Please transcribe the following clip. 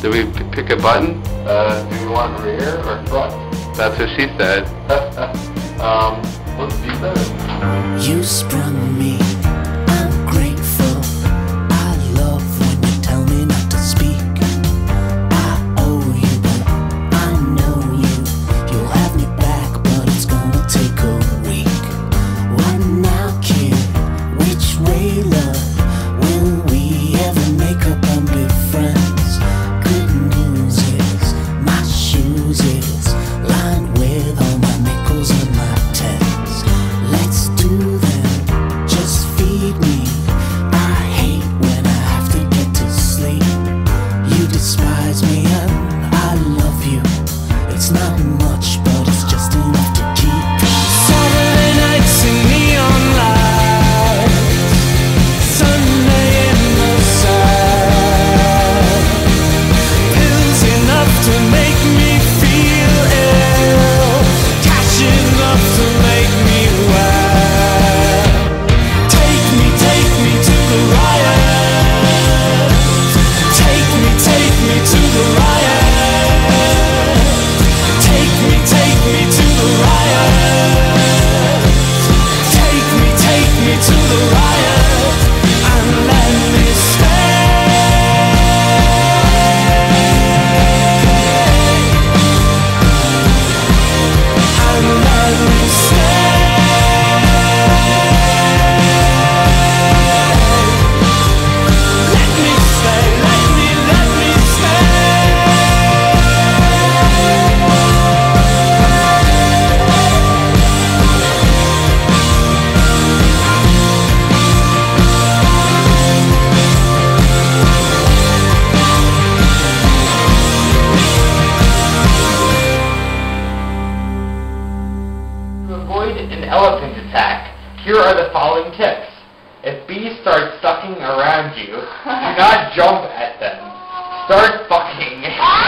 Did we pick a button? Do you want rear or front? That's what she said. Let's do that. You sprung me, I'm grateful. I love when you tell me not to speak. I owe you, but I know you. You'll have me back, but it's gonna take a week. What now, kid? Which way, love? Will we ever make up and be friends? Good news is, my shoes is lined with all my nickels and my tens. Let's do them, just feed me. I hate when I have to get to sleep. You despise me and I love you. It's not much, but it's just enough to keep. Saturday nights in neon lights, Sunday in the sun. Pills enough to make me feel ill, cash enough to make me well. Take me to the riot. Take me to the riot. Take me to the riot. Take me to the riot and let me stay. And let me stay. Let me stay, let me stay. To avoid an elephant attack, here are the following tips. If bees start sucking around you, do not jump at them. Start fucking.